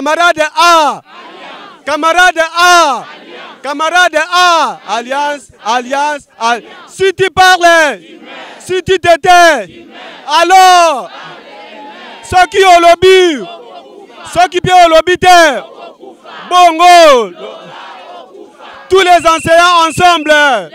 Camarade A. Camarade A. Camarade A. Alliance, alliance, alliance. Si tu parlais, si tu t'étais, alors, ceux qui ont lobby, ceux qui ont lobby, Bongo, tous les enseignants ensemble.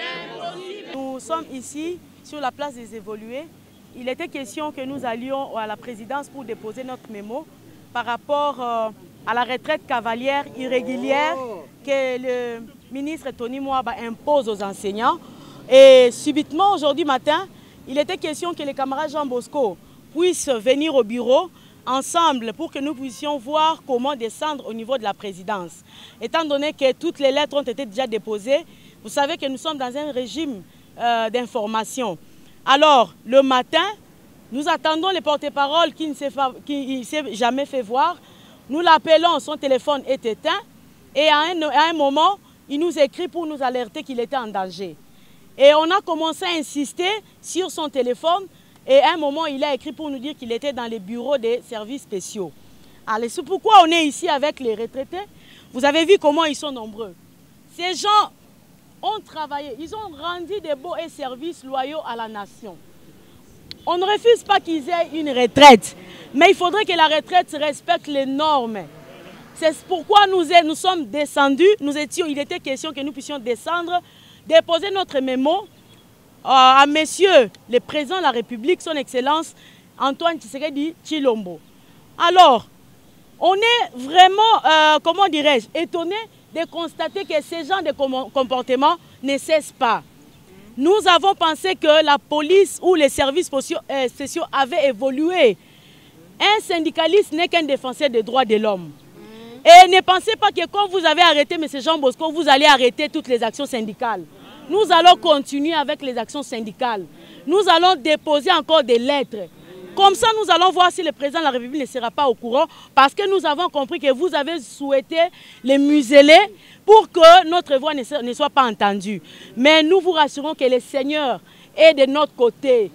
Nous sommes ici sur la place des évolués. Il était question que nous allions à la présidence pour déposer notre mémo par rapport à la retraite cavalière irrégulière que le ministre Tony Mwaba impose aux enseignants. Et subitement, aujourd'hui matin, il était question que les camarades Jean Bosco puissent venir au bureau ensemble pour que nous puissions voir comment descendre au niveau de la présidence. Étant donné que toutes les lettres ont été déjà déposées, vous savez que nous sommes dans un régime d'information. Alors, le matin, nous attendons le porte-parole qui ne s'est jamais fait voir. Nous l'appelons, son téléphone est éteint. Et à un moment, il nous écrit pour nous alerter qu'il était en danger. Et on a commencé à insister sur son téléphone. Et à un moment, il a écrit pour nous dire qu'il était dans les bureaux des services spéciaux. Alors, c'est pourquoi on est ici avec les retraités. Vous avez vu comment ils sont nombreux. Ces gens ont travaillé, ils ont rendu des beaux et services loyaux à la nation. On ne refuse pas qu'ils aient une retraite, mais il faudrait que la retraite respecte les normes. C'est pourquoi nous sommes descendus, il était question que nous puissions descendre, déposer notre mémo à monsieur le président de la République, son Excellence Antoine Tshisekedi Tshilombo. Alors, on est vraiment, comment dirais-je, étonné de constater que ces genres de comportements ne cessent pas. Nous avons pensé que la police ou les services spéciaux avaient évolué. Un syndicaliste n'est qu'un défenseur des droits de l'homme. Et ne pensez pas que quand vous avez arrêté M. Jean Bosco, vous allez arrêter toutes les actions syndicales. Nous allons continuer avec les actions syndicales. Nous allons déposer encore des lettres. Comme ça, nous allons voir si le président de la République ne sera pas au courant, parce que nous avons compris que vous avez souhaité les museler pour que notre voix ne soit pas entendue. Mais nous vous rassurons que le Seigneur est de notre côté.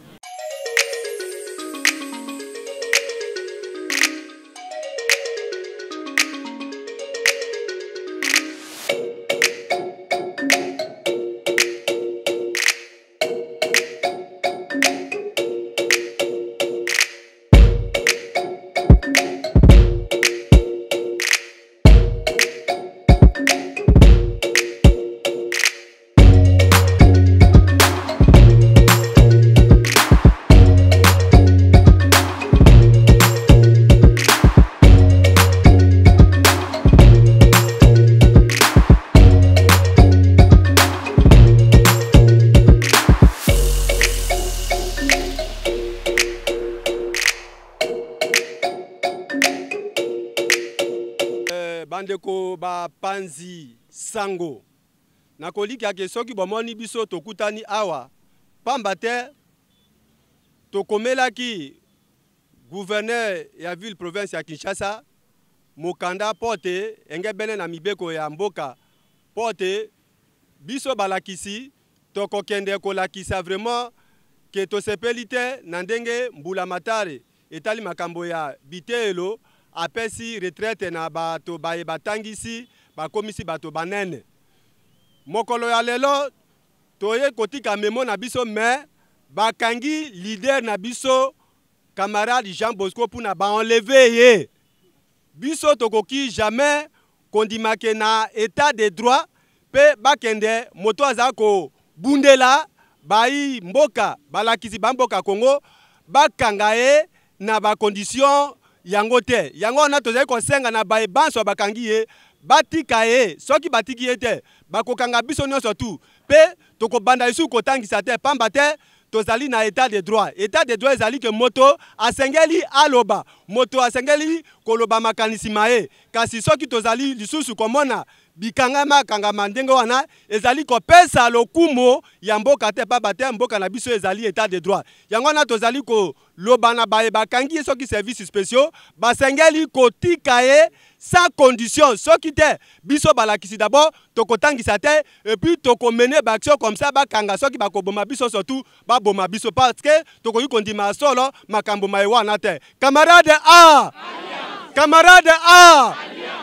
Bandeko ba panzi sango nakolika ke soki bomoni biso tokutani awa pamba te tokomelaki gouverneur ya ville province ya Kinshasa mokanda pote engebene na mibeko ya mboka pote biso balakisi tokokende kolakisa vraiment ke tosepeli te na ndenge mbula matare etali makambo ya bitelo apesi retraite na bato baye batangisi bakomisi bato banene mokolo ya lelo toye kotika memo na biso me bakangi leader na biso camarade Jean Bosco puna ba enlever ye biso tokoki jamais kondimake na état de droit pe bakende moto azako bundela bayi mboka balakisi bamboka Congo bakanga ye na ba condition yango te yango na tozali kosenga na baye banso bakangi ye batika ye soki batiki ye te bakokanga biso nyonso tu pe tokobanda isu kotangisa te pamba te tozali na état de droit ezali ke moto asengeli aloba moto asengeli koloba makanisi maye kasi soki tozali lisusu komona bikangama kangama ndenge wana ezali kopesa lokumo ya mboka te pamba te mboka na biso ezali état de droit yango na tozali ko loba na baye bakangi soki services spéciaux basengeli kotika ye sans condition soki te biso balakisi d'abord tokotangisa te et puis tokomene ba action comme ça bakanga soki bakoboma biso surtout baboma biso parce que tokoyi kondima solo makambo maye wana te camarade A camarade A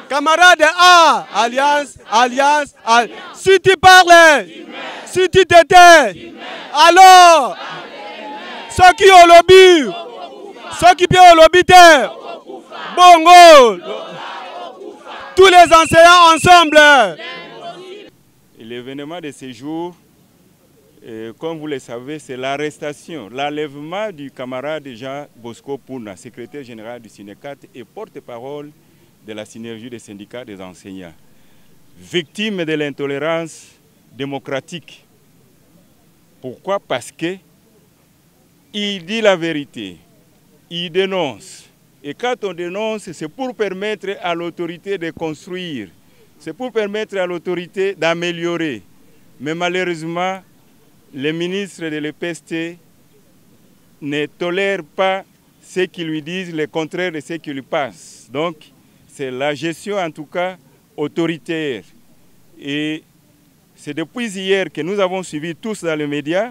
Camarade A, alliance, alliance, si tu parlais, si tu t'étais, alors, ceux qui ont lobby, ceux qui ont lobby, Bongo, tous les enseignants ensemble. L'événement de ce jour, comme vous le savez, c'est l'arrestation, l'enlèvement du camarade Jean Bosco Pouna, secrétaire général du SYNECAT et porte-parole de la synergie des syndicats des enseignants. Victime de l'intolérance démocratique. Pourquoi? Parce qu'il dit la vérité, il dénonce. Et quand on dénonce, c'est pour permettre à l'autorité de construire, c'est pour permettre à l'autorité d'améliorer. Mais malheureusement, les ministres de l'EPST ne tolèrent pas ce qu'ils lui disent, le contraire de ce qui lui passe. Donc, c'est la gestion, en tout cas, autoritaire. Et c'est depuis hier que nous avons suivi tous dans les médias,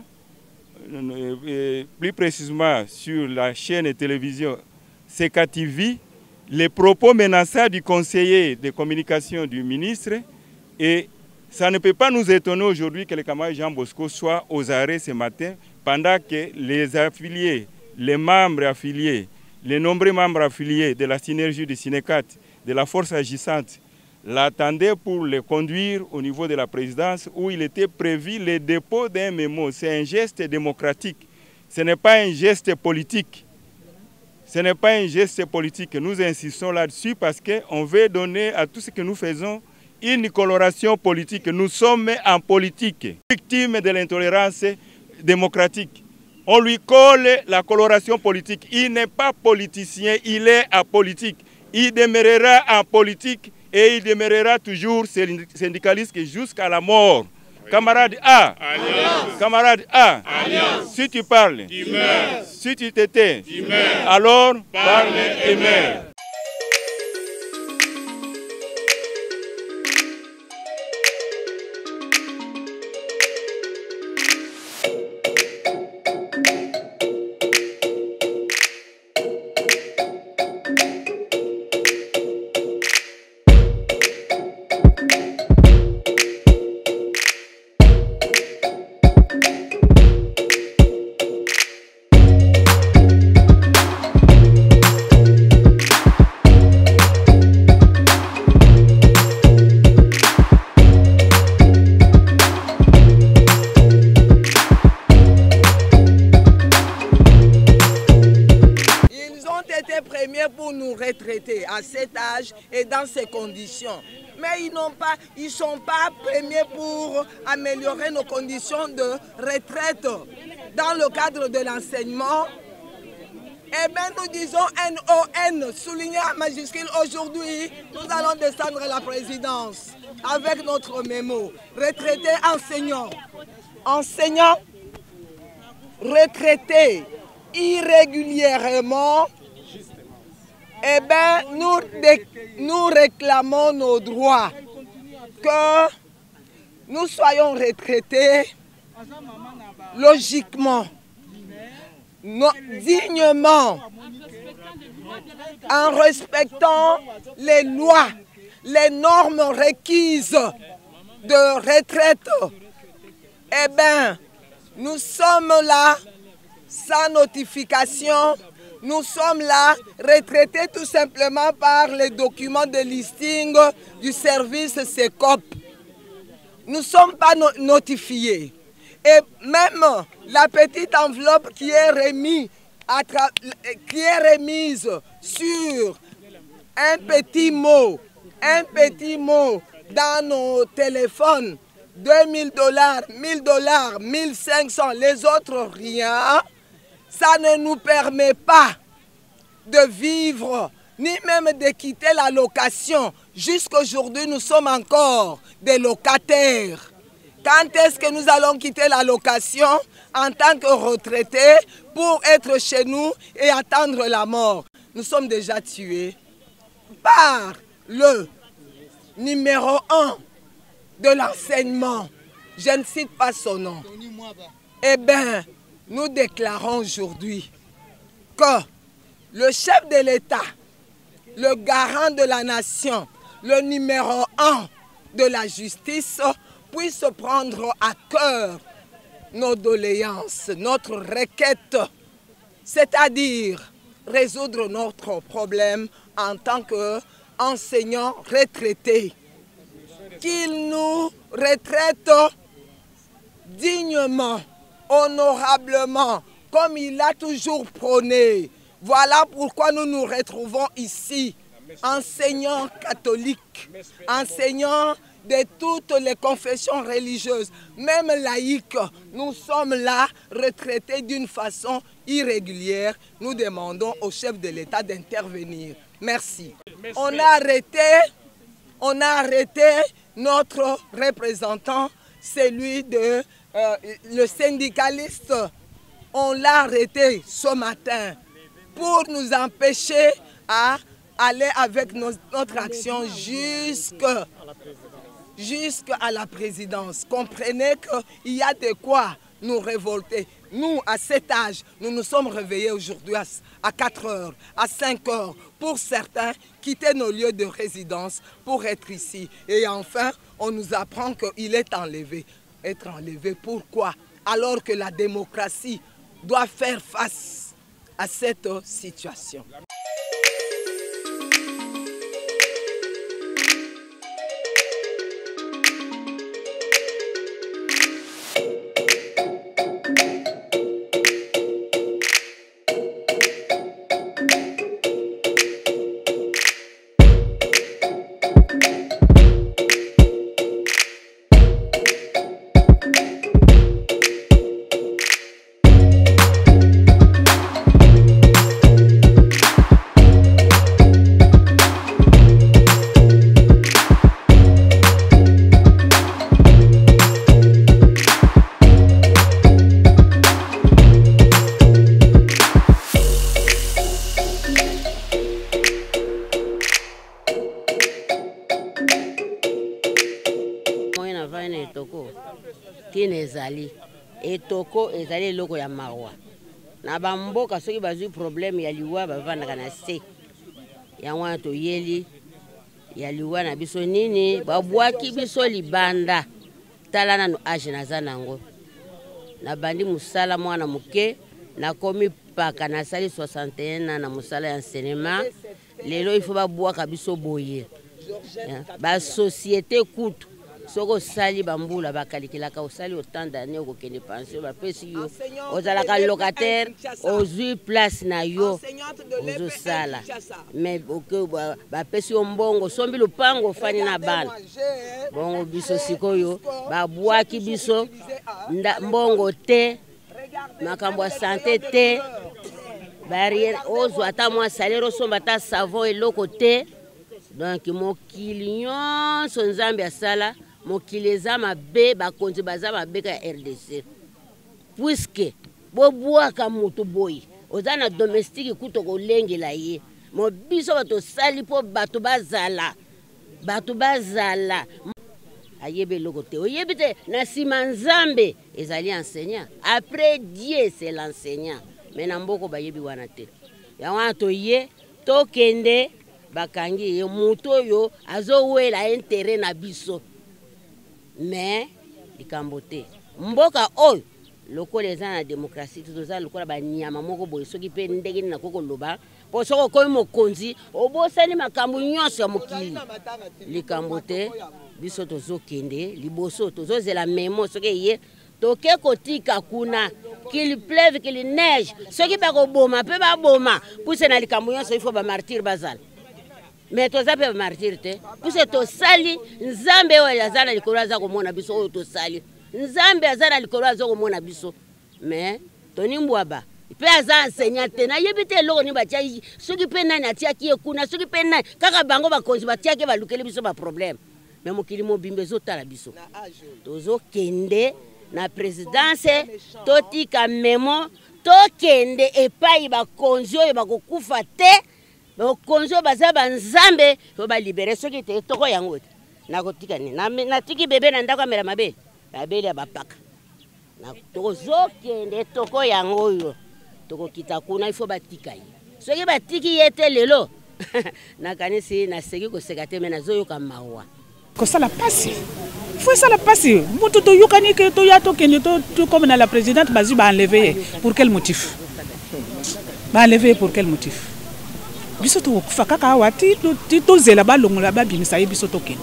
plus précisément sur la chaîne de télévision CKTV, les propos menaçants du conseiller de communication du ministre. Et ça ne peut pas nous étonner aujourd'hui que le camarade Jean Bosco soit aux arrêts ce matin, pendant que les affiliés, les membres affiliés, les nombreux membres affiliés de la synergie du SYNECAT, de la force agissante, l'attendaient pour le conduire au niveau de la présidence où il était prévu le dépôt d'un mémo. C'est un geste démocratique, ce n'est pas un geste politique. Ce n'est pas un geste politique. Nous insistons là-dessus parce qu'on veut donner à tout ce que nous faisons une coloration politique. Nous sommes en politique, victimes de l'intolérance démocratique. On lui colle la coloration politique. Il n'est pas politicien, il est apolitique. Il demeurera en politique et il demeurera toujours syndicaliste jusqu'à la mort. Camarade A, alliance. Camarade A, alliance. Si tu parles, tu meurs. Si tu t'étais, tu meurs. Alors parle et meurs. Pour nous retraiter à cet âge et dans ces conditions. Mais ils ne sont pas premiers pour améliorer nos conditions de retraite dans le cadre de l'enseignement. Eh bien, nous disons NON, souligné en majuscule aujourd'hui, nous allons descendre à la présidence avec notre mémo. Retraités enseignants. Enseignants retraités irrégulièrement. Eh bien, nous réclamons nos droits, que nous soyons retraités logiquement, dignement, en respectant les lois, les normes requises de retraite. Eh bien, nous sommes là sans notification. Nous sommes là, retraités tout simplement par les documents de listing du service SECOP. Nous ne sommes pas notifiés. Et même la petite enveloppe qui est remise sur un petit mot dans nos téléphones, $2000, $1000, 1500, les autres rien. Ça ne nous permet pas de vivre, ni même de quitter la location. Jusqu'aujourd'hui, nous sommes encore des locataires. Quand est-ce que nous allons quitter la location en tant que retraités pour être chez nous et attendre la mort? Nous sommes déjà tués par le numéro 1 de l'enseignement. Je ne cite pas son nom. Eh bien, nous déclarons aujourd'hui que le chef de l'État, le garant de la nation, le numéro 1 de la justice, puisse prendre à cœur nos doléances, notre requête, c'est-à-dire résoudre notre problème en tant qu'enseignants retraités. Qu'il nous retraite dignement, honorablement, comme il a toujours prôné. Voilà pourquoi nous nous retrouvons ici, enseignants catholiques, enseignants de toutes les confessions religieuses, même laïques. Nous sommes là, retraités d'une façon irrégulière. Nous demandons au chef de l'État d'intervenir. Merci. On a arrêté notre représentant, celui de le syndicaliste. On l'a arrêté ce matin pour nous empêcher à aller avec notre action jusqu'à la présidence. Comprenez qu'il y a de quoi nous révolter. Nous, à cet âge, nous nous sommes réveillés aujourd'hui à 4 heures, à 5 heures. Pour certains, quitter nos lieux de résidence pour être ici. Et enfin, on nous apprend qu'il est enlevé. Être enlevé, pourquoi? Alors que la démocratie doit faire face à cette situation. Etoko ezali loko ya mawa na bamboka soki bazwi problème ya liwa bavandaka na se ya wana toyeli ya liwa na biso nini babwaki biso libanda tala nanu age naza nango na bandi musala mwana muke nakomi paka nasali 61 na musala ya enseignement lelo il faut babwaka biso boye ba société kutu soko sali bambula bakalikilaka osali autant d'années okokende pension bapesi yo ozalaka locataire ozwi place na yo ozosala mais bapesi yo mbongo sombi lupango ofani na bana bongo biso sikoyo babwaki biso mbongo te makambo ya santé te barrière ozwa ata mwa salaire osomba ata savon eloko te donc mokili nyonso nzambe asala mokili eza mabe bakonzi baza mabe ka RDC puisque bobwaka mutu boyi oza na domestique kuto kolengela ye mo biso bato sali po bato bazala ayebe loko te oyebi te na sima nzambe ezali enseignant après Dieu c'est l'enseignant mais na mboko bayebi wana te ya wana toye tokende bakangi ye mutu oyo azowela intérêt na biso mais likambo te mboka oyo lokola eza na démocratie toza lokola banyama moko boye soki mpe ndenge nini nakoko loba po soko okomi mokonzi obosani makambo nyonso ya mokili likambo te biso tozokende liboso tozozela memo soki ye toke kotika kuna qu'il pleuve qu'il neige soki bakoboma mpe baboma puse na likambo nyonso il faut bamartire bazala mais toza pe martyr te puse tosali nzambe oyo azana likolo aza komona biso oyo tosali nzambe azana likolo aza komona biso mais tonimbwaba pe aza enseignant te na yebi te eloko ni batia soki pe nani atiaki ekuna soki pe nani kaka bango bakonzi batiaki balukeli biso ba problème mais mokili mobimba ezotala biso tozokende na présidence totika memo tokende epai bakonzi oyo bakokufa te bakonzo baza banzambe to ba libérer soki te toko yango te nakotika ni natiki bebe na ndako amela mabe babeli abapaka na tozokende toko yango yo toko kita kuna il faut batika ye soki batiki ye te lelo nakanisi naseki koseka te me nazoyoka mawa kosala pasi faut sala pasi mutu toyokani ke toya tokende to comme na la présidente bazi ba enlever pour quel motif ba enlever pour quel motif biso to kufa kaka wati to zela balongola ba bimisa biso tokende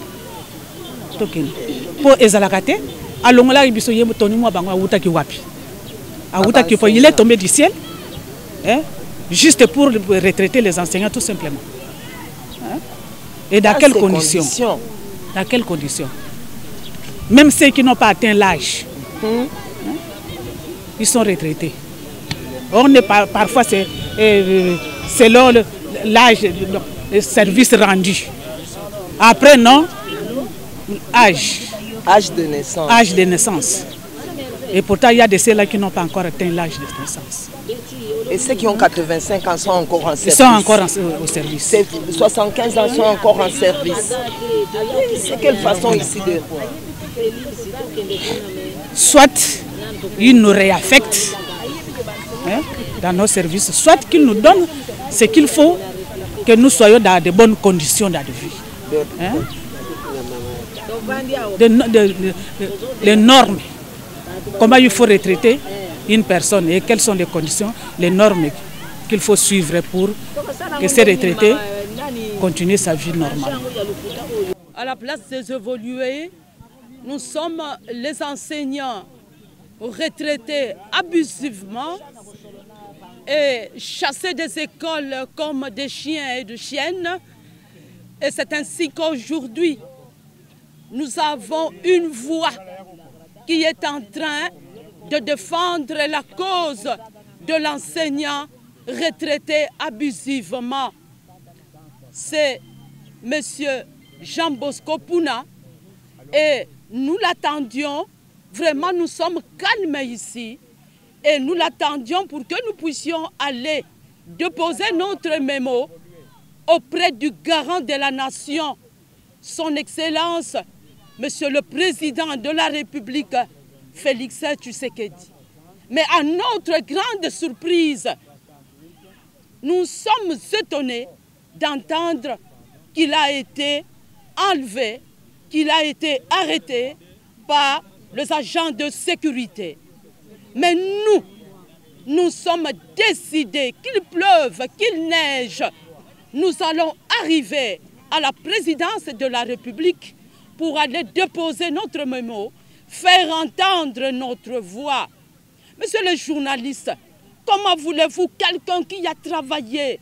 po ezalaka te alongola biso yemo toni mo bango awuta ki wapi awuta ki faut il est tombé du ciel hein juste pour retraiter les enseignants tout simplement hein? Et dans quelles conditions? Dans quelles conditions? Même ceux qui n'ont pas atteint l'âge, hein? Ils sont retraités. On est parfois c'est selon l'âge, le service rendu. Après non, âge de naissance. Âge de naissance. Et pourtant il y a de ceux-là qui n'ont pas encore atteint l'âge de naissance. Et ceux qui ont 85 ans sont encore en service. Ils sont encore au service. 75 ans sont encore en service. C'est quelle façon ici de... Soit ils nous réaffectent hein, dans nos services, soit qu'ils nous donnent ce qu'il faut que nous soyons dans de bonnes conditions de vie. Hein? Les normes, comment il faut retraiter une personne et quelles sont les conditions, les normes qu'il faut suivre pour que ces retraités continuent sa vie normale. À la place des évolués, nous sommes les enseignants retraités abusivement et chassés des écoles comme des chiens et des chiennes. Et c'est ainsi qu'aujourd'hui, nous avons une voix qui est en train de défendre la cause de l'enseignant retraité abusivement. C'est M. Jean Bosco Puna et nous l'attendions, vraiment nous sommes calmes ici et nous l'attendions pour que nous puissions aller déposer notre mémo auprès du garant de la nation, son Excellence, Monsieur le Président de la République, Félix Tshisekedi. Mais à notre grande surprise, nous sommes étonnés d'entendre qu'il a été enlevé, qu'il a été arrêté par les agents de sécurité. Mais nous sommes décidés, qu'il pleuve, qu'il neige, nous allons arriver à la présidence de la République pour aller déposer notre mémo, faire entendre notre voix. Monsieur le journaliste, comment voulez-vous quelqu'un qui a travaillé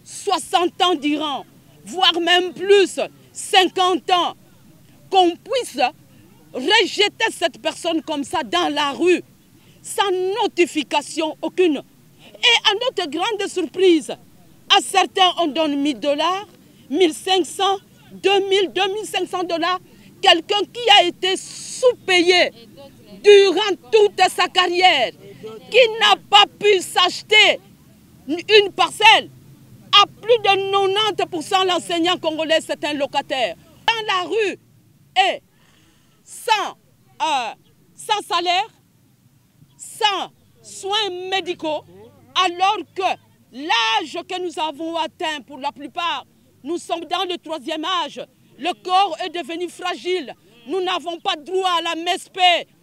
60 ans durant, voire même plus, 50 ans, qu'on puisse rejeter cette personne comme ça dans la rue, sans notification aucune. Et à notre grande surprise, à certains on donne $1000, 1500, 2000, 2500 $. Quelqu'un qui a été sous-payé durant toute sa carrière, qui n'a pas pu s'acheter une parcelle, à plus de 90% l'enseignant congolais c'est un locataire. Dans la rue et sans salaire, sans soins médicaux, alors que l'âge que nous avons atteint pour la plupart, nous sommes dans le 3e âge, le corps est devenu fragile, nous n'avons pas droit à la MSP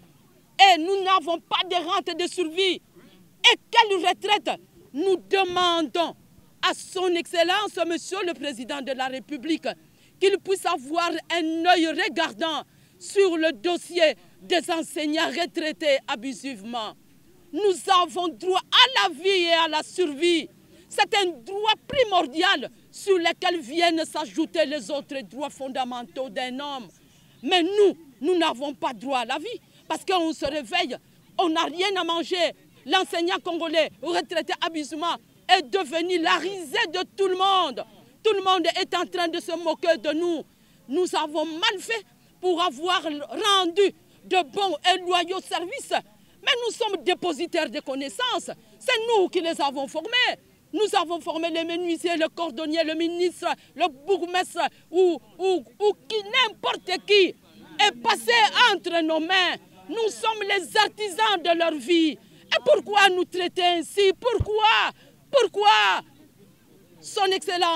et nous n'avons pas de rente de survie. Et quelle retraite? Nous demandons à son Excellence, Monsieur le Président de la République, qu'il puisse avoir un œil regardant sur le dossier des enseignants retraités abusivement. Nous avons droit à la vie et à la survie. C'est un droit primordial sur lequel viennent s'ajouter les autres droits fondamentaux d'un homme. Mais nous n'avons pas droit à la vie parce qu'on se réveille, on n'a rien à manger. L'enseignant congolais retraité abusivement est devenu la risée de tout le monde. Tout le monde est en train de se moquer de nous. Nous avons mal fait pour avoir rendu de bons et loyaux services. Mais nous sommes dépositaires de connaissances. C'est nous qui les avons formés. Nous avons formé les menuisiers, le cordonnier, le ministre, le bourgmestre ou n'importe qui est passé entre nos mains. Nous sommes les artisans de leur vie. Et pourquoi nous traiter ainsi? Pourquoi? Son Excellence,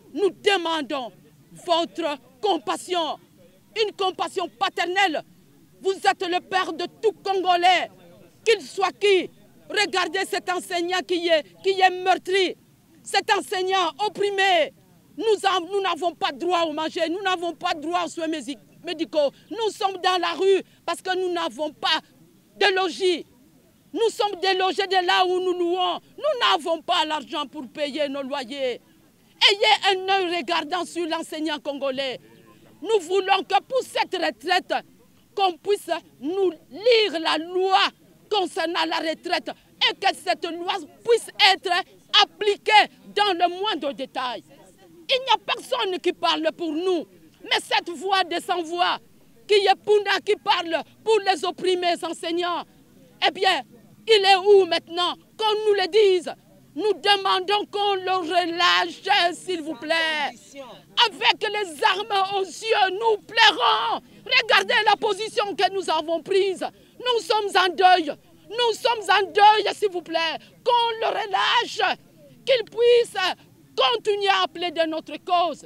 nous demandons votre compassion, une compassion paternelle. Vous êtes le père de tout Congolais, qu'il soit qui. Regardez cet enseignant qui est meurtri, cet enseignant opprimé. Nous n'avons pas droit au manger, nous n'avons pas droit aux soins médicaux. Nous sommes dans la rue parce que nous n'avons pas de logis. Nous sommes délogés de là où nous louons. Nous n'avons pas l'argent pour payer nos loyers. Ayez un œil regardant sur l'enseignant congolais. Nous voulons que pour cette retraite, qu'on puisse nous lire la loi concernant la retraite et que cette loi puisse être appliquée dans le moindre détail. Il n'y a personne qui parle pour nous, mais cette voix des sans-voix, qui est Punda qui parle pour les opprimés enseignants, eh bien, il est où maintenant? Qu'on nous le dise. Nous demandons qu'on le relâche, s'il vous plaît. Avec les armes aux yeux, nous plairons. Regardez la position que nous avons prise. Nous sommes en deuil. Nous sommes en deuil, s'il vous plaît. Qu'on le relâche, qu'il puisse continuer à appeler de notre cause.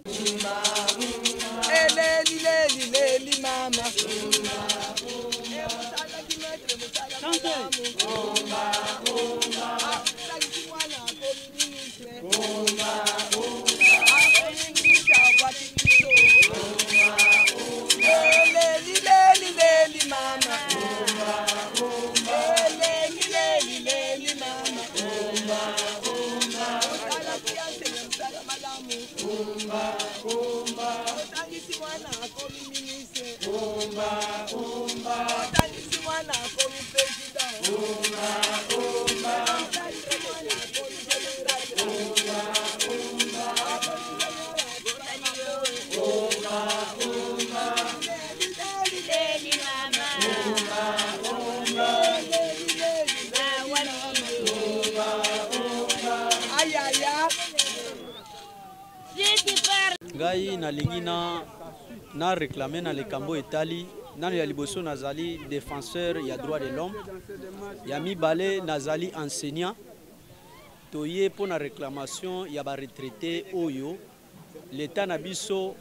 Ngai nalingi na réclamer na likambo etali nani ya liboso nazali défenseur ya droit de l'homme ya mibale nazali enseignant toye pour na réclamation ya ba retraité oyo l'état na biso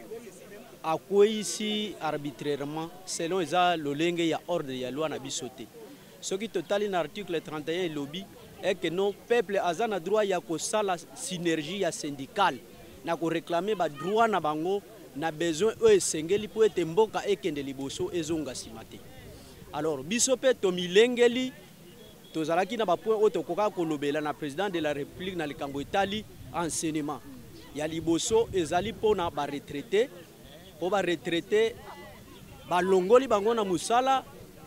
akwei arbitrairement selon eza lolenge ya ordre ya loi na biso te soki totali na article 31 lobby et que nos peuples azana droit ya kosala synergie ya syndicale na ko réclamer ba droit na bango na besoin eux sengeli po ete mboka ekende liboso ezonga simate. Alors biso pe to milengeli tozalaki na ba point oto koka kolobela na président de la république na likambo etali enseignement ya liboso ezali pona ba retraité po ba retraité ba longoli bango na musala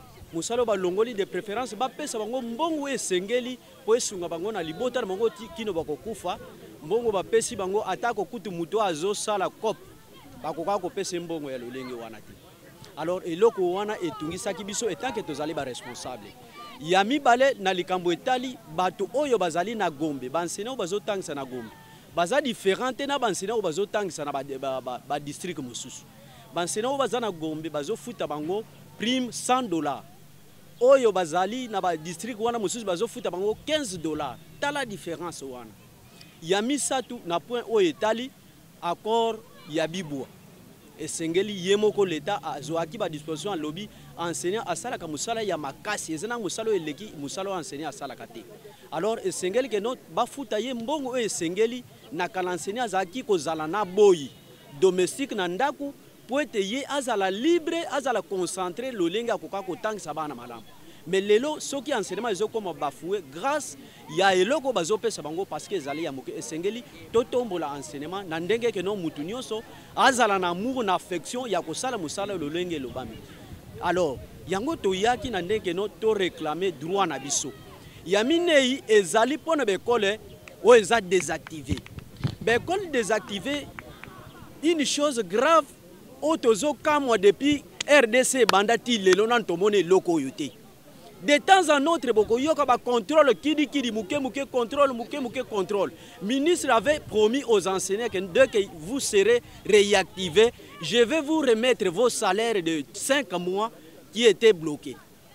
ba longoli de préférence ba pesa bango mbongo esengeli po esunga bango na libota na bango kino bakokufa mbongo ba pesi bango atako kutu muto azo sala cop bakoka ko pesa mbongo ya lolenge wana te. Alors eloko wana etungisaki biso etant que tozali ba responsable ya mibale na likambo etali bato oyo bazali na Gombe bansena bazotangisa na Gombe baza différente na bansena bazotangisa na ba district mosusu bansena baza na Gombe bazofuta bango prime $100 oyo bazali na ba district wana mosusu bazofuta bango $15. Tala différence wana ya misatu na point oyo etali accord ya bibwa esengeli yemoko l'État azoaki ba disposition en lobby enseignant asala ka musala ya makasi ezana musala eleki musala enseignant asala kate. Alors esengeli ke no bafuta ye mbongo esengeli na kala enseignant azaki kozala na boyi domestique na ndaku po ete ye azala libre azala concentré lolenga akoka kotangisa bana malamu. Mais lelo soki enseignement ezokoma bafoué grâce ya eloko bazopesa bango parce que ezali ya moke esengeli totombola enseignement na ndenge ke no mutu nyonso azala na amour na affection ya kosala musala lolenge lobami. Alors yango toyaki na ndenge no to réclamer droit na biso ya minei ezali pona bekole o eza désactivé bekole désactivé une chose grave otozo kamwa depuis RDC bandati lelo nan tomone loko yote. De temps en autre, beaucoup de contrôle, kidi muke contrôle. Le ministre avait promis aux enseignants que dès que vous serez réactivés, je vais vous remettre vos salaires de 5 mois qui étaient bloqués.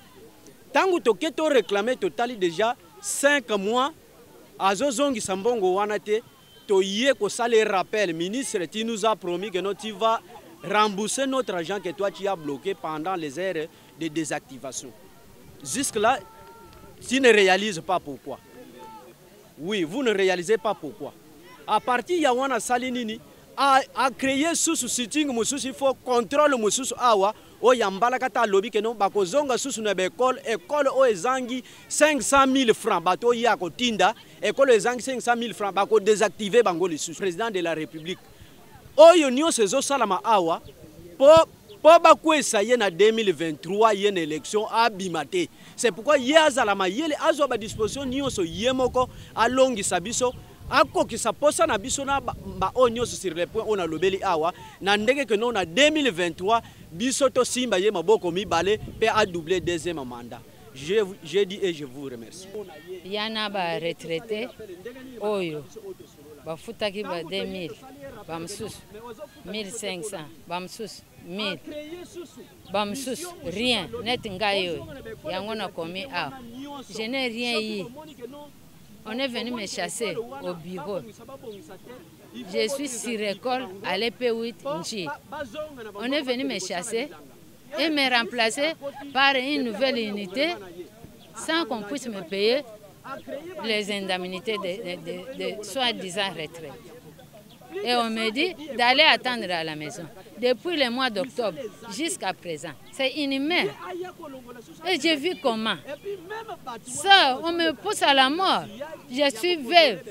Tant que tu réclamé total déjà 5 mois, à Zozongi Sambongo Wanate, toyé que ça les rappelle. Ministre, tu nous as promis que non, tu vas rembourser notre argent que toi tu as bloqué pendant les heures de désactivation. Jusque-là, tu ne réalises pas pourquoi. Oui, vous ne réalisez pas pourquoi. À partir de Yawana Salinini, a créé sous sitting, il faut contrôle sous awa, o yambala kata lobby que non, bako zonga sous une école o ezangi 500 000 francs, bato ya kotinda, école ezangi 500 000 francs, bako désactiver bango le sous. Président de la République. Oyo nyo sezo salama awa, po bako essayer na 2023 y une élection à Bimate. C'est pourquoi ya zalama yele azo ba disposition nyo so yemoko alongi sabiso. Ako qui s'apposa na biso na ba onyo sur le point on a lobeli awa na ndenge que non na 2023 biso to simba ye maboko mi balé pe a doublé deuxième mandat. J'ai dit et je vous remercie. Yana ba retraité oyo ba futaki ba 2000 ba msus 1500 ba msus 1000 ba msus rien net ngayo yango na komi a je n'ai rien eu. On est venu me chasser au bureau. Je suis sur école à l'EP8 Nji. On est venu me chasser et me remplacer par une nouvelle unité sans qu'on puisse me payer les indemnités de soi-disant retraite. Et on me dit d'aller attendre à la maison. Depuis le mois d'octobre jusqu'à présent. C'est inhumain. Et j'ai vu comment. Ça, on me pousse à la mort. Je suis veuve.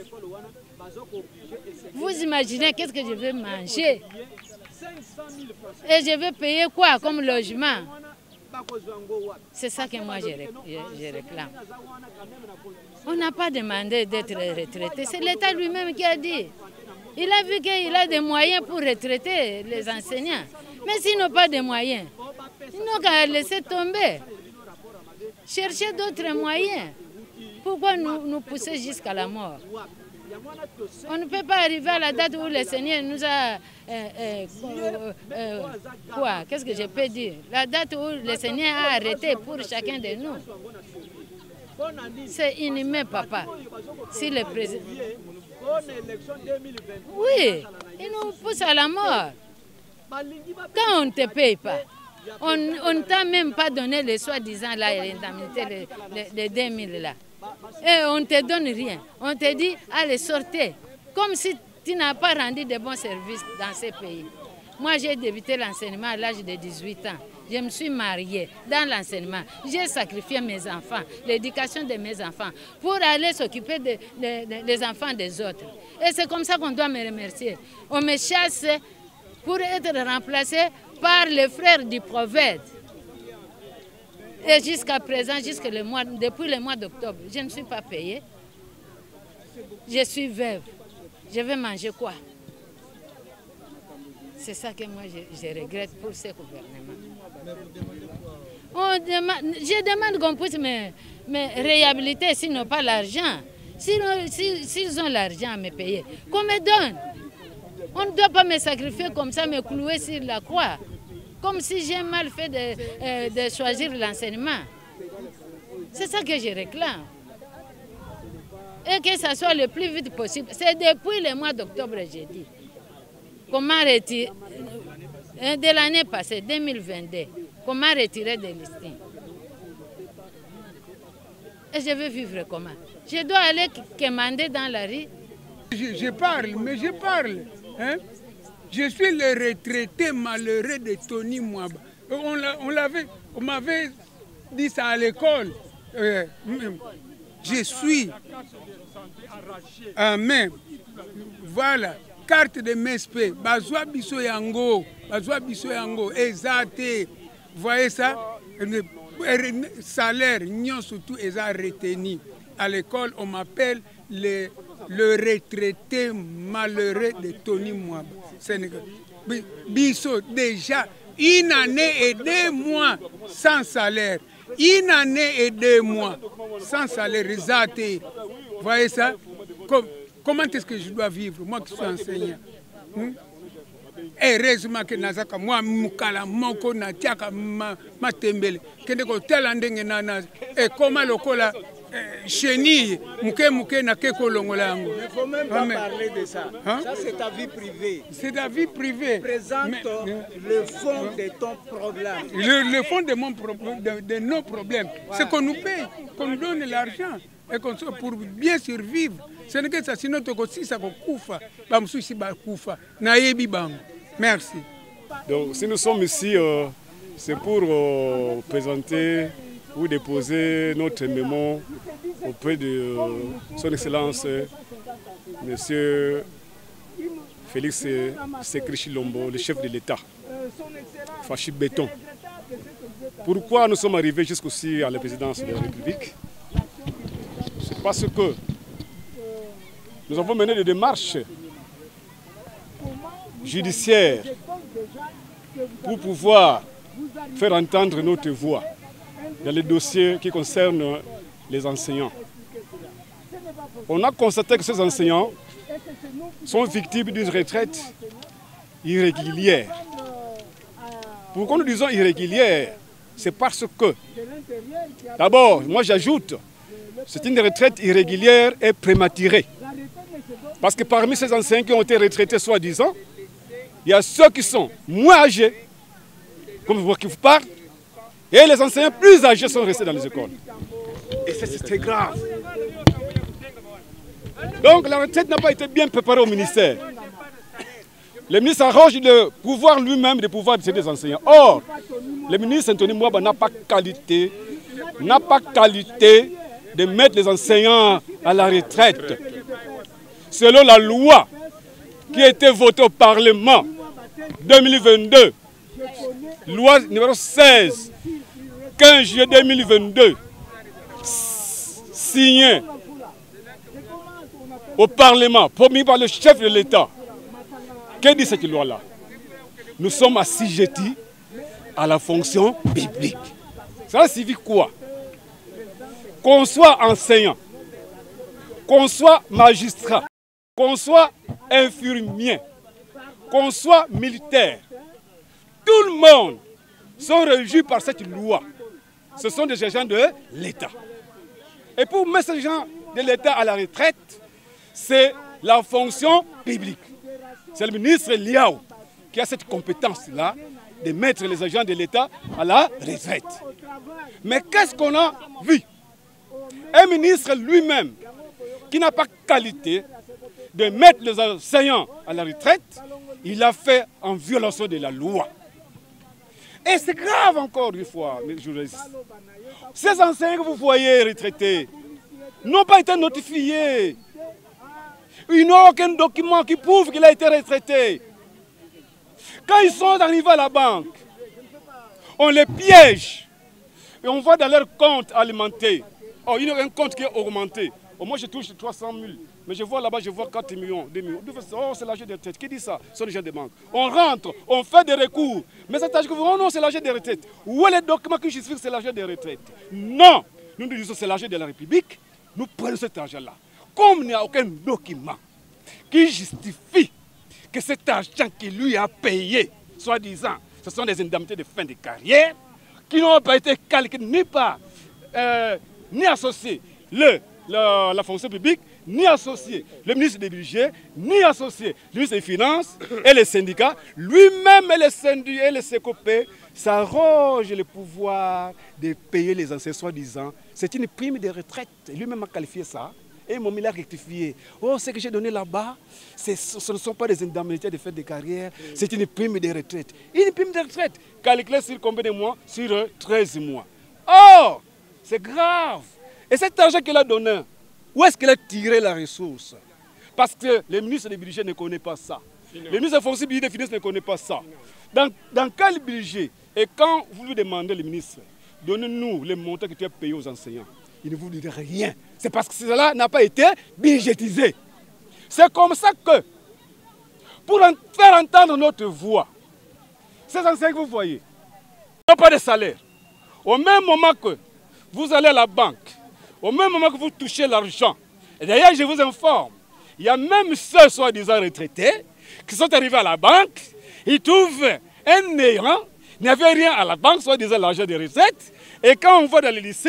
Vous imaginez qu'est-ce que je vais manger? Et je vais payer quoi comme logement? C'est ça que moi je réclame. On n'a pas demandé d'être retraité. C'est l'État lui-même qui a dit. Il a vu qu'il a des moyens pour retraiter les enseignants. Mais s'ils n'ont pas de moyens, ils n'ont qu'à laisser tomber. Chercher d'autres moyens. Pourquoi nous pousser jusqu'à la mort? On ne peut pas arriver à la date où le Seigneur nous a... quoi? Qu'est-ce que je peux dire? La date où le Seigneur a arrêté pour chacun de nous. C'est inhumain, papa. Si le président... Oui, il nous pousse à la mort. Quand on ne te paye pas, on ne t'a même pas donné les soi-disant l'indemnité de 2000 là. Et on ne te donne rien. On te dit, allez, sortez. Comme si tu n'as pas rendu de bons services dans ces pays. Moi, j'ai débuté l'enseignement à l'âge de 18 ans. Je me suis mariée dans l'enseignement. J'ai sacrifié mes enfants, l'éducation de mes enfants, pour aller s'occuper des enfants des autres. Et c'est comme ça qu'on doit me remercier. On me chasse pour être remplacé par les frères du prophète. Et jusqu'à présent, depuis le mois d'octobre, je ne suis pas payée. Je suis veuve. Je vais manger quoi? C'est ça que moi je regrette pour ce gouvernement. Je demande qu'on puisse me réhabiliter s'ils n'ont pas l'argent. S'ils ont l'argent à me payer, qu'on me donne. On ne doit pas me sacrifier comme ça, me clouer sur la croix. Comme si j'ai mal fait de choisir l'enseignement. C'est ça que je réclame. Et que ça soit le plus vite possible. C'est depuis le mois d'octobre, j'ai dit. Comment retirer, de l'année passée, 2022, comment retirer des listings? Et je vais vivre comment? Je dois aller commander dans la rue? Je parle, mais je parle. Hein? Je suis le retraité malheureux de Tony Mwaba. On m'avait dit ça à l'école. Je suis. Amen. Voilà. Carte de MSP. Bazwa biso yango. Bazwa biso yango. Exacté. Vous voyez ça? Salaire, non surtout, ils ont retenu. À l'école, on m'appelle le retraité malheureux de Tony Mwaba. Sénégal. Biso, déjà, une année et 2 mois sans salaire. Une année et 2 mois sans salaire. Exacté. Vous voyez ça? Comment est-ce que je dois vivre, moi qui suis enseignant? Heureusement que nazaka moi mukala moko na tiaka matembele kende ko tela ndenge nana et comment lokola chenille, mouké na keko longolango. Il ne faut même pas parler de ça. Hein? Ça, c'est ta vie privée. C'est ta vie privée. Présente le fond de ton problème. Le fond de, de nos problèmes. Ouais. C'est qu'on nous paye, qu'on nous donne l'argent. Et pour bien survivre. Ce n'est que ça, sinon tu as ça koufa. Merci. Donc, si nous sommes ici, c'est pour présenter ou déposer notre mémo auprès de son Excellence, Monsieur Félix Sekri Tshilombo, le chef de l'État, Fachi Béton. Pourquoi nous sommes arrivés jusqu'ici à la présidence de la République? C'est parce que nous avons mené des démarches judiciaires pour pouvoir faire entendre notre voix dans les dossiers qui concernent les enseignants. On a constaté que ces enseignants sont victimes d'une retraite irrégulière. Pourquoi nous disons irrégulière? C'est parce que, d'abord, moi j'ajoute, c'est une retraite irrégulière et prématurée. Parce que parmi ces enseignants qui ont été retraités soi-disant, il y a ceux qui sont moins âgés, comme vous qui vous parle, et les enseignants plus âgés sont restés dans les écoles. Et c'est très grave. Donc la retraite n'a pas été bien préparée au ministère. Le ministre arroge le pouvoir lui-même de pouvoir de ces enseignants. Or, le ministre Anthony Mwaba n'a pas qualité de mettre les enseignants à la retraite. Selon la loi qui a été votée au Parlement 2022, loi numéro 16, 15 juillet 2022, signée au Parlement, promis par le chef de l'État. Que dit cette loi-là? Nous sommes assujettis à la fonction publique. Ça signifie quoi? Qu'on soit enseignant, qu'on soit magistrat, qu'on soit infirmier, qu'on soit militaire, tout le monde sont régis par cette loi. Ce sont des agents de l'État. Et pour mettre ces gens de l'État à la retraite, c'est la fonction publique. C'est le ministre Liao qui a cette compétence-là de mettre les agents de l'État à la retraite. Mais qu'est-ce qu'on a vu? Un ministre lui-même qui n'a pas qualité de mettre les enseignants à la retraite, il a fait en violation de la loi. Et c'est grave encore une fois, mes journalistes. Ces enseignants que vous voyez retraités n'ont pas été notifiés. Ils n'ont aucun document qui prouve qu'il a été retraité. Quand ils sont arrivés à la banque, on les piège. Et on voit dans leur compte alimentaire. Oh, il y a un compte qui est augmenté. Oh, moi, je touche 300 000. Mais je vois là-bas, je vois 4 millions, 2 millions. Oh, c'est l'agent de retraite. Qui dit ça? Ce sont les gens des banques. On rentre, on fait des recours. Mais cet âge que vous dites, oh non, c'est l'agent de retraite. Où est le document qui justifie que c'est l'agent de retraite? Non! Nous nous disons que c'est l'agent de la République. Nous prenons cet argent-là. Comme il n'y a aucun document qui justifie que cet argent qui lui a payé, soi-disant, ce sont des indemnités de fin de carrière, qui n'ont pas été calculées ni par, ni associé la fonction publique, ni associé le ministre des Budgets, ni associé le ministre des Finances et les syndicats. Lui-même et les syndicats et les CECOP s'arrogent le pouvoir de payer les anciens soi-disant. C'est une prime de retraite. Lui-même a qualifié ça. Et mon il a rectifié. Oh, ce que j'ai donné là-bas, ce ne sont pas des indemnités de fête de carrière, c'est une prime de retraite. Une prime de retraite calculée sur combien de mois? Sur 13 mois. Oh, c'est grave. Et cet argent qu'il a donné, où est-ce qu'il a tiré la ressource? Parce que le ministre des Budgets ne connaît pas ça. Le ministre des Fonciers et des Finances ne connaît pas ça. Dans quel budget? Et quand vous lui demandez, le ministre, donnez-nous les montants que tu as payés aux enseignants, il ne vous dit rien. C'est parce que cela n'a pas été budgétisé. C'est comme ça que, pour faire entendre notre voix, ces enseignants que vous voyez n'ont pas de salaire. Au même moment que vous allez à la banque, au même moment que vous touchez l'argent, et d'ailleurs je vous informe, il y a même ceux soi-disant retraités qui sont arrivés à la banque, ils trouvent un néant, il n'y avait rien à la banque, soi-disant l'argent des recettes, et quand on va dans le leasing,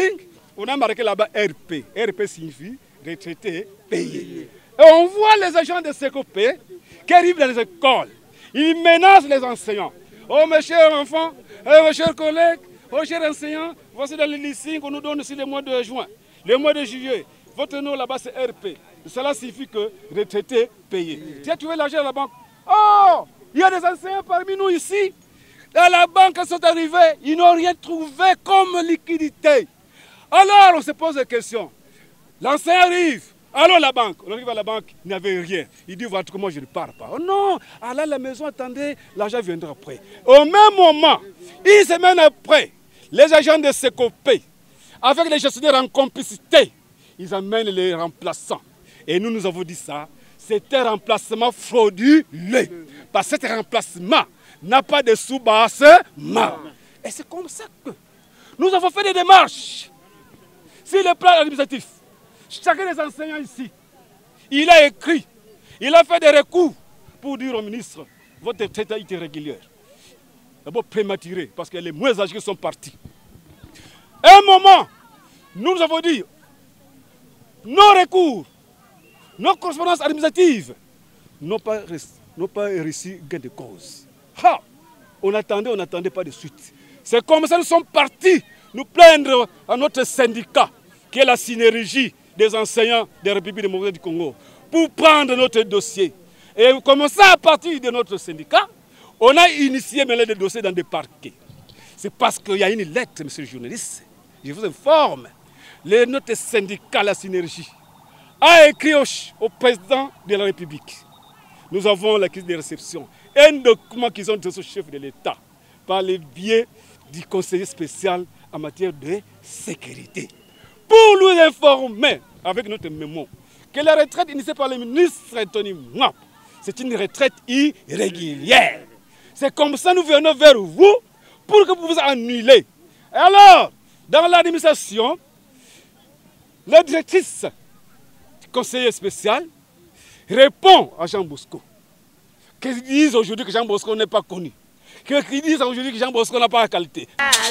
on a marqué là-bas RP. RP signifie retraité payé. Et on voit les agents de SECOP qui arrivent dans les écoles. Ils menacent les enseignants. Oh mes chers enfants, mes chers collègues, oh chers enseignants, voici dans le lycée qu'on nous donne aussi le mois de juin, le mois de juillet. Votre nom là-bas c'est RP. Cela signifie que retraité payé. Tu as trouvé l'argent à la banque? Oh, il y a des enseignants parmi nous ici. Dans la banque, ils sont arrivés, ils n'ont rien trouvé comme liquidité. Alors on se pose la question. L'enseignant arrive. Alors la banque, on arrive à la banque, il n'y avait rien. Il dit, voilà, moi je ne pars pas. Oh non, allez à la maison, attendez, l'argent viendra après. Au même moment, une semaine après, les agents de SECOP, avec les gestionnaires en complicité, ils amènent les remplaçants. Et nous avons dit ça, c'était un remplacement frauduleux. Parce que ce remplacement n'a pas de sous-bassement. Et c'est comme ça que nous avons fait des démarches sur le plan administratif. Chacun des enseignants ici, il a écrit, il a fait des recours pour dire au ministre, votre traité est irrégulière. D'abord prématuré, parce que les moins âgés sont partis. À un moment, nous avons dit, nos recours, nos correspondances administratives n'ont pas réussi gain de cause. Ha! On n'attendait pas de suite. C'est comme ça que nous sommes partis nous plaindre à notre syndicat, qui est la synergie des enseignants des Républiques démocratiques du Congo, pour prendre notre dossier. Et comme ça, à partir de notre syndicat, on a initié maintenant des dossiers dans des parquets. C'est parce qu'il y a une lettre, monsieur le journaliste, je vous informe, notre syndicat, la synergie, a écrit au président de la République. Nous avons la crise de réception, un document qu'ils ont donné au chef de l'État, par le biais du conseiller spécial en matière de sécurité, pour nous informer, avec notre mémo, que la retraite initiée par le ministre Tony Mwap, c'est une retraite irrégulière. C'est comme ça que nous venons vers vous pour que vous vous annulez. Et alors, dans l'administration, la directrice du conseiller spécial répond à Jean Bosco. Qu'ils disent aujourd'hui que Jean Bosco n'est pas connu. Qu'ils disent aujourd'hui que Jean Bosco n'a pas la qualité.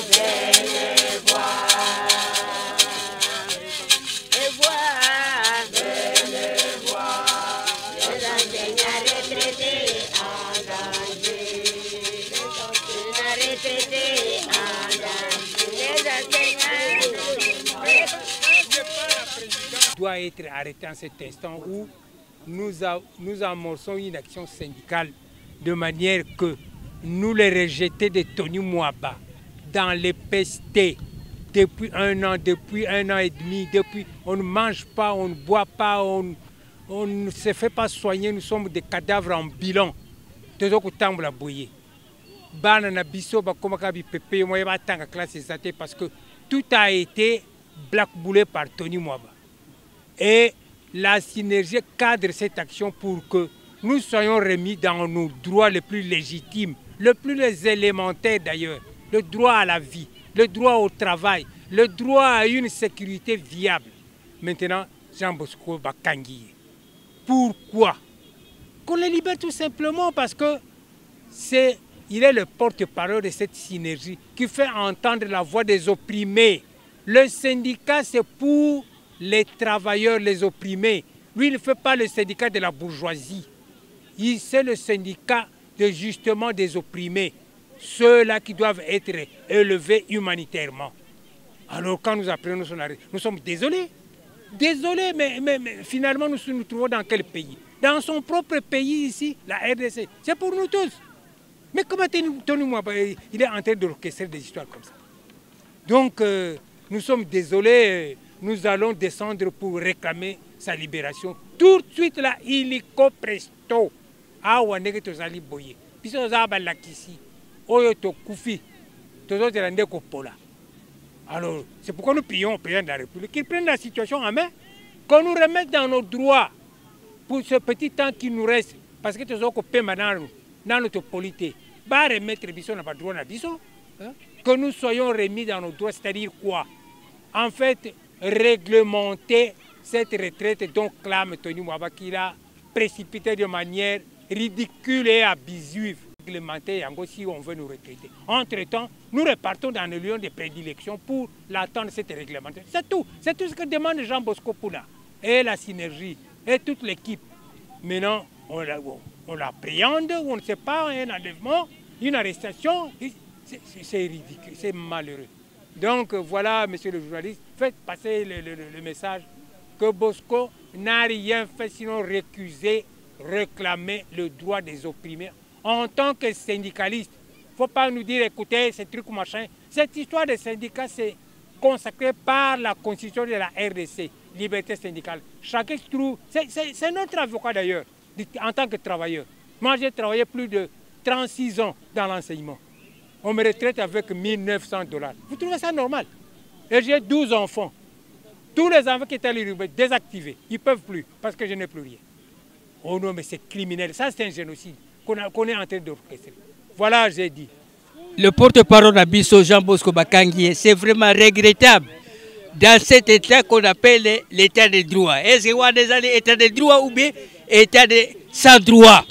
Doit être arrêté en cet instant où nous amorçons une action syndicale de manière que nous les rejetés de Tony Mwaba dans les pestés depuis un an et demi, on ne mange pas, on ne boit pas, on ne se fait pas soigner, nous sommes des cadavres en bilan. Parce que tout a été blackboulé par Tony Mwaba. Et la synergie cadre cette action pour que nous soyons remis dans nos droits les plus légitimes, les plus élémentaires d'ailleurs, le droit à la vie, le droit au travail, le droit à une sécurité viable. Maintenant, Jean Bosco Bakangi. Pourquoi? Qu'on le libère tout simplement parce que il est le porte-parole de cette synergie qui fait entendre la voix des opprimés. Le syndicat, c'est pour les travailleurs, les opprimés. Lui, il ne fait pas le syndicat de la bourgeoisie. C'est le syndicat justement des opprimés. Ceux-là qui doivent être élevés humanitairement. Alors quand nous apprenons son arrêt, nous sommes désolés. Désolés, mais finalement nous nous trouvons dans quel pays? Dans son propre pays ici, la RDC. C'est pour nous tous. Mais comment Tony Mwaba, il est en train d'orchestrer des histoires comme ça. Donc nous sommes désolés. Nous allons descendre pour réclamer sa libération. Tout de suite là, illico presto. Awa nege tozali boye. Biso zaba lakisi. Oyo to kufi. Tozo zelande ko pola. Alors, c'est pourquoi nous prions au président de la République qu'il prenne la situation en main, qu'on nous remette dans nos droits pour ce petit temps qui nous reste. Parce que tozo ko pema dans notre polité. Ba remettre biso na pas droit na biso. Que nous soyons remis dans nos droits, c'est-à-dire quoi? En fait, réglementer cette retraite dont clame Tony Mwaba qu'il a précipité de manière ridicule et abusive. réglementer si on veut nous retraiter. Entre-temps, nous repartons dans le lieu de prédilection pour l'attendre cette réglementation. C'est tout. C'est tout ce que demande Jean Bosco Pouna. Et la synergie, et toute l'équipe. Maintenant, on l'appréhende, on ne sait pas, un enlèvement, une arrestation, c'est ridicule, c'est malheureux. Donc voilà, monsieur le journaliste, faites passer le message que Bosco n'a rien fait sinon récuser, réclamer le droit des opprimés. En tant que syndicaliste, il ne faut pas nous dire, écoutez, ces trucs machin. Cette histoire des syndicats, c'est consacré par la constitution de la RDC, liberté syndicale. Chacun se trouve, c'est notre avocat d'ailleurs, en tant que travailleur. Moi, j'ai travaillé plus de 36 ans dans l'enseignement. On me retraite avec $1900. Vous trouvez ça normal? Et j'ai 12 enfants. Tous les enfants qui étaient à l'université désactivés, ils ne peuvent plus parce que je n'ai plus rien. Oh non, mais c'est criminel. Ça, c'est un génocide qu'on est en train d'orchestrer. Voilà, j'ai dit. Le porte-parole d'Abisso, Jean Bosco Bakangi, c'est vraiment regrettable dans cet état qu'on appelle l'état de droit. Est-ce qu'on a des états de droit ou bien état de sans droit?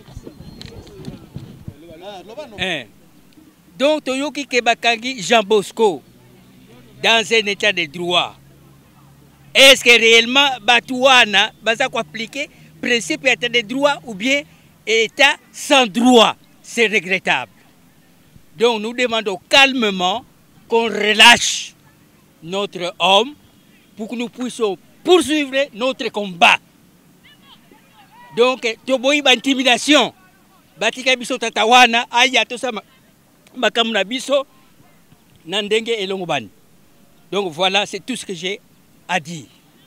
Donc, Toyoki Kebakangi, Jean Bosco, dans un état de droit. Est-ce que réellement, Batouana, va appliquer le principe d'état de droit ou bien état sans droit? C'est regrettable. Donc, nous demandons calmement qu'on relâche notre homme pour que nous puissions poursuivre notre combat. Donc, Toboï intimidation. Batika biso tatawana, aya to sama makamuna biso nandenge elongobani. Donc voilà, c'est tout ce que j'ai à dire.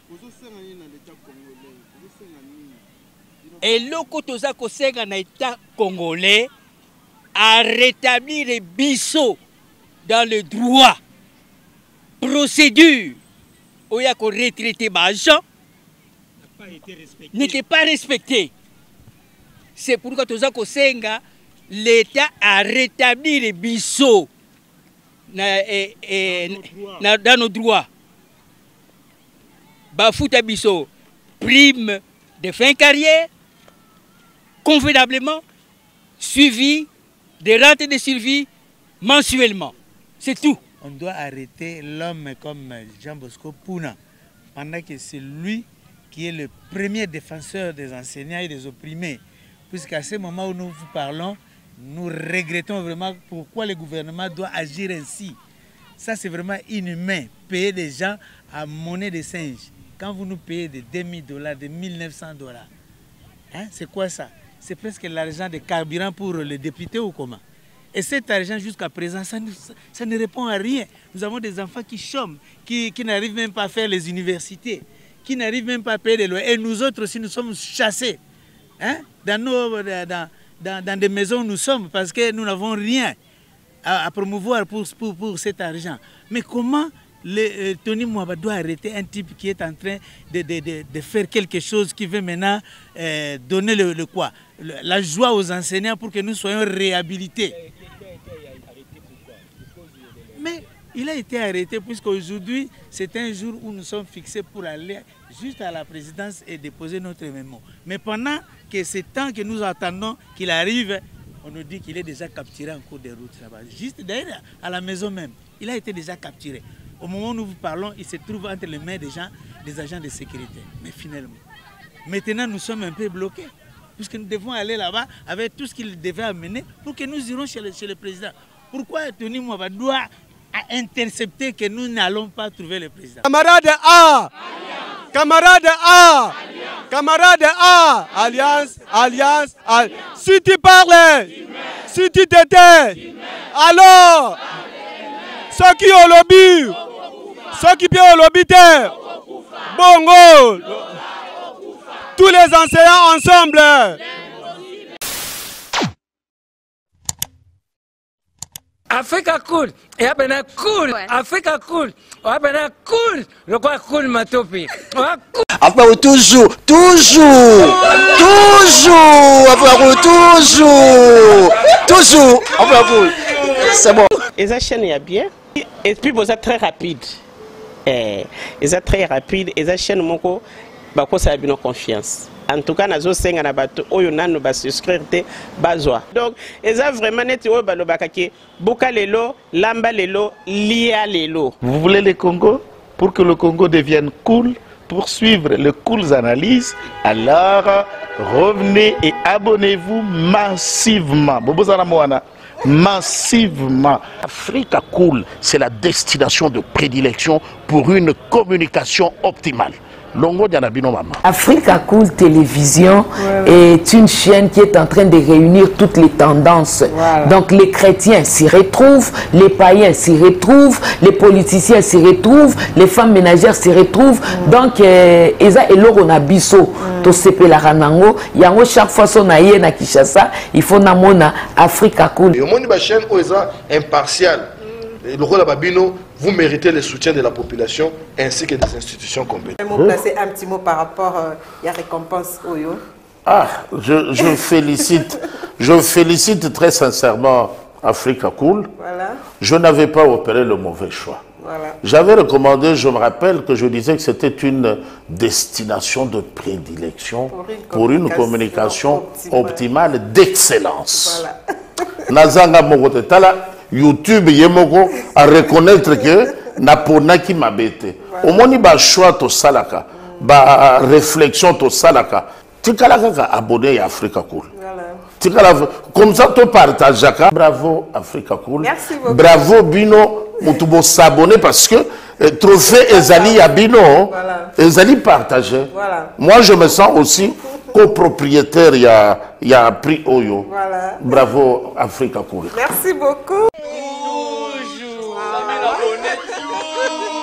Et l'Okotoza Kosenga na État congolais a rétabli les biso dans le droit. Procédure où il y a qu'on retraité agent n'était pas respecté. C'est pourquoi Toza Kosenga, l'État a rétabli les biso dans nos droits. Bafouta biso, prime de fin de carrière, convenablement, suivi des rentes de survie mensuellement. C'est tout. On doit arrêter l'homme comme Jean Bosco Pouna, pendant que c'est lui qui est le premier défenseur des enseignants et des opprimés. Puisqu'à ce moment où nous vous parlons, nous regrettons vraiment pourquoi le gouvernement doit agir ainsi. Ça, c'est vraiment inhumain, payer des gens à monnaie de singe. Quand vous nous payez de $2000, de $1900, hein, c'est quoi ça? C'est presque l'argent de carburant pour les députés ou comment? Et cet argent, jusqu'à présent, ça ne répond à rien. Nous avons des enfants qui chôment, qui n'arrivent même pas à faire les universités, qui n'arrivent même pas à payer les loyers. Et nous autres aussi, nous sommes chassés. Hein? Dans des maisons où nous sommes, parce que nous n'avons rien à promouvoir pour cet argent. Mais comment Tony Mwaba doit arrêter un type qui est en train de faire quelque chose, qui veut maintenant donner la joie aux enseignants pour que nous soyons réhabilités. Mais il a été arrêté puisqu'aujourd'hui, c'est un jour où nous sommes fixés pour aller juste à la présidence et déposer notre mémo. Mais pendant que ce temps que nous attendons qu'il arrive, on nous dit qu'il est déjà capturé en cours de route là-bas. Juste derrière, à la maison même, il a été déjà capturé. Au moment où nous vous parlons, il se trouve entre les mains des agents de sécurité. Mais finalement, maintenant nous sommes un peu bloqués, puisque nous devons aller là-bas avec tout ce qu'il devait amener pour que nous irons chez le président. Pourquoi Tony Mwaba doit intercepter que nous n'allons pas trouver le président? Camarade A, camarade A, camarade A, alliance, alliance, alliance. Si tu parlais, si tu t'étais, alors, ceux qui ont lobby, ceux qui ont lobby, Bongo, tous les enseignants ensemble. Africa cool, et abena cool, Africa cool, abena cool, le quoi cool matopi. Après toujours, après toujours, après c'est bon. Et ça chaîne est bien, et puis vous êtes très rapide. Et ça très rapide, et ça chaîne mon co, bah quoi ça a bien confiance. En tout cas, nazo senga na bato oyo nanu ba souscrire te bazwa. Donc, eza vraiment neti oyo balobaka ke buka lelo, lamba lelo, lia lelo. Vous voulez le Congo? Pour que le Congo devienne cool, pour suivre les cools analyses, alors revenez et abonnez-vous massivement. Bobozana Moana. Massivement. Africa Cool, c'est la destination de prédilection pour une communication optimale. Longo Dianabino Mama. Africa Cool Télévision est une chaîne qui est en train de réunir toutes les tendances. Donc les chrétiens s'y retrouvent, les païens s'y retrouvent, les politiciens s'y retrouvent, les femmes ménagères s'y retrouvent. Donc Eza et Lorona Bisso, to sepe la ranango, yango chaque fois son aïe na Kinshasa, il faut namona Africa Cool. Et au monde de la chaîne Oeza impartial. Le rôle de Babino, vous méritez le soutien de la population ainsi que des institutions compétentes. Je vais placer un petit mot par rapport à la récompense Oyo. Ah, je félicite très sincèrement Africa Cool. Voilà. Je n'avais pas opéré le mauvais choix. Voilà. J'avais recommandé, je me rappelle que je disais que c'était une destination de prédilection pour une communication optimale d'excellence. Voilà. Nazanga Mogotala. YouTube yemoko à reconnaître que napona qui m'a bêté. Au moins ba choix to salaka, ba réflexion to salaka. Tikala kaka abonné à Africa Cool. Tikala comme ça to partage. Bravo Africa Cool. Merci beaucoup. Bravo Bino, mutubo s'abonner parce que trophée Ezali ya Bino, Ezali partagé. Moi je me sens aussi copropriétaire, il y a prix Oyo. Voilà. Bravo Africa Cool. Merci beaucoup.